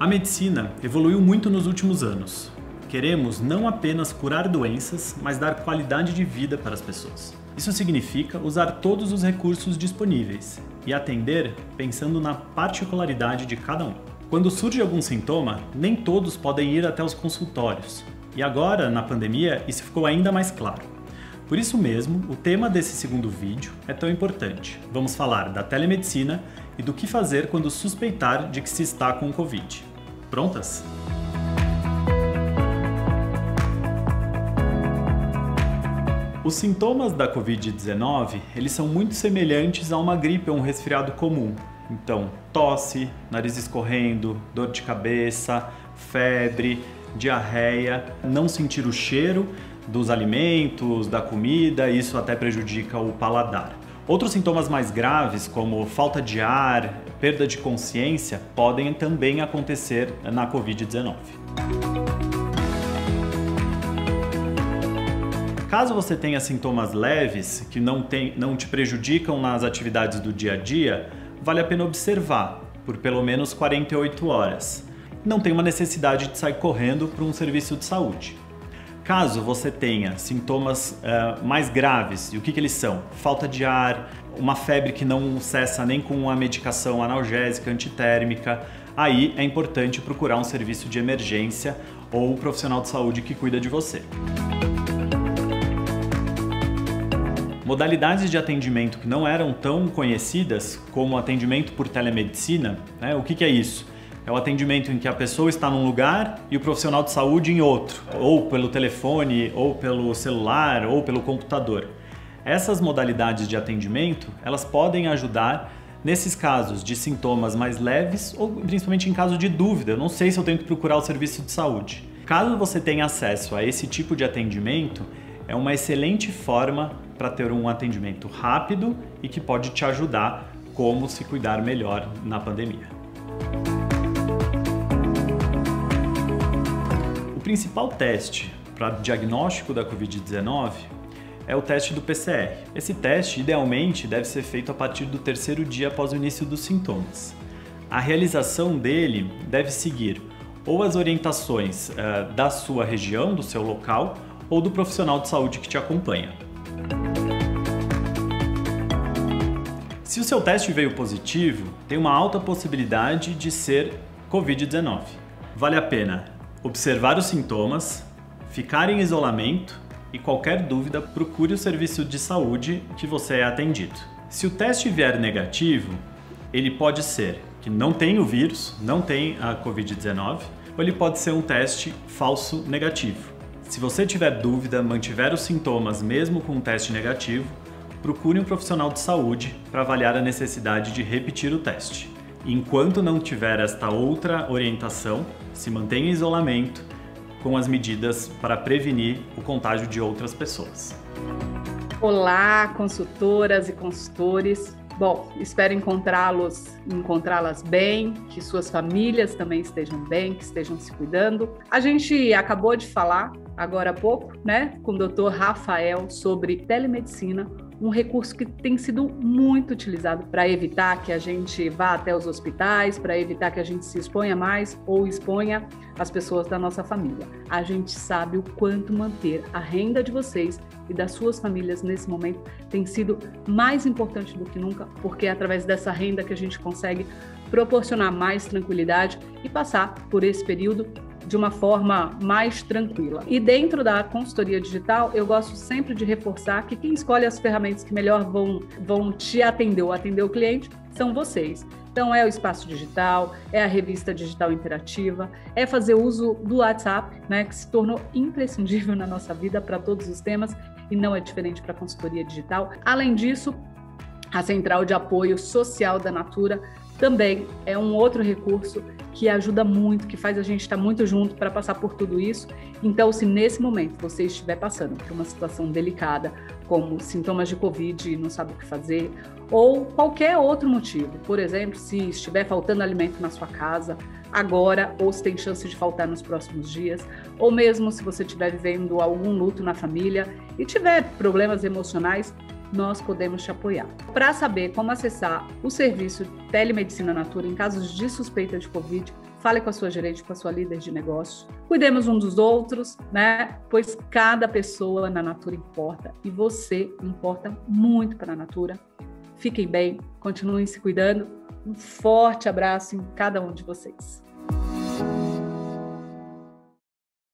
A medicina evoluiu muito nos últimos anos. Queremos não apenas curar doenças, mas dar qualidade de vida para as pessoas. Isso significa usar todos os recursos disponíveis e atender pensando na particularidade de cada um. Quando surge algum sintoma, nem todos podem ir até os consultórios. E agora, na pandemia, isso ficou ainda mais claro. Por isso mesmo, o tema desse segundo vídeo é tão importante. Vamos falar da telemedicina e do que fazer quando suspeitar de que se está com Covid. Prontas? Os sintomas da Covid-19, eles são muito semelhantes a uma gripe ou um resfriado comum. Então, tosse, nariz escorrendo, dor de cabeça, febre, diarreia, não sentir o cheiro dos alimentos, da comida, isso até prejudica o paladar. Outros sintomas mais graves, como falta de ar, perda de consciência, podem também acontecer na Covid-19. Caso você tenha sintomas leves, que não te prejudicam nas atividades do dia a dia, vale a pena observar por pelo menos 48 horas. Não tem uma necessidade de sair correndo para um serviço de saúde. Caso você tenha sintomas mais graves, e o que eles são? Falta de ar, uma febre que não cessa nem com a medicação analgésica, antitérmica, aí é importante procurar um serviço de emergência ou um profissional de saúde que cuida de você. Modalidades de atendimento que não eram tão conhecidas, como o atendimento por telemedicina, o que é isso? É o atendimento em que a pessoa está num lugar e o profissional de saúde em outro, ou pelo telefone, ou pelo celular, ou pelo computador. Essas modalidades de atendimento, elas podem ajudar nesses casos de sintomas mais leves ou principalmente em caso de dúvida, eu não sei se eu tenho que procurar o serviço de saúde. Caso você tenha acesso a esse tipo de atendimento, é uma excelente forma para ter um atendimento rápido e que pode te ajudar como se cuidar melhor na pandemia. O principal teste para diagnóstico da Covid-19 é o teste do PCR. Esse teste, idealmente, deve ser feito a partir do 3º dia após o início dos sintomas. A realização dele deve seguir ou as orientações da sua região, do seu local, ou do profissional de saúde que te acompanha. Se o seu teste veio positivo, tem uma alta possibilidade de ser Covid-19. Vale a pena observar os sintomas, ficar em isolamento e qualquer dúvida, procure o serviço de saúde que você é atendido. Se o teste vier negativo, ele pode ser que não tem o vírus, não tem a Covid-19, ou ele pode ser um teste falso negativo. Se você tiver dúvida, mantiver os sintomas mesmo com um teste negativo, procure um profissional de saúde para avaliar a necessidade de repetir o teste. Enquanto não tiver esta outra orientação, se mantenha em isolamento com as medidas para prevenir o contágio de outras pessoas. Olá, consultoras e consultores. Bom, espero encontrá-las bem, que suas famílias também estejam bem, que estejam se cuidando. A gente acabou de falar, agora há pouco, com o Dr. Rafael sobre telemedicina, um recurso que tem sido muito utilizado para evitar que a gente vá até os hospitais, para evitar que a gente se exponha mais ou exponha as pessoas da nossa família. A gente sabe o quanto manter a renda de vocês e das suas famílias nesse momento tem sido mais importante do que nunca, porque é através dessa renda que a gente consegue proporcionar mais tranquilidade e passar por esse período de uma forma mais tranquila. E dentro da consultoria digital, eu gosto sempre de reforçar que quem escolhe as ferramentas que melhor vão te atender ou atender o cliente são vocês. Então é o espaço digital, é a revista digital interativa, é fazer uso do WhatsApp, que se tornou imprescindível na nossa vida para todos os temas e não é diferente para a consultoria digital. Além disso, a Central de Apoio Social da Natura também é um outro recurso que ajuda muito, que faz a gente estar muito junto para passar por tudo isso. Então, se nesse momento você estiver passando por uma situação delicada, como sintomas de Covid e não sabe o que fazer, ou qualquer outro motivo, por exemplo, se estiver faltando alimento na sua casa agora, ou se tem chance de faltar nos próximos dias, ou mesmo se você estiver vivendo algum luto na família e tiver problemas emocionais, nós podemos te apoiar. Para saber como acessar o serviço Telemedicina Natura em casos de suspeita de Covid, fale com a sua gerente, com a sua líder de negócio. Cuidemos uns dos outros, né? Pois cada pessoa na Natura importa e você importa muito para a Natura. Fiquem bem, continuem se cuidando. Um forte abraço em cada um de vocês.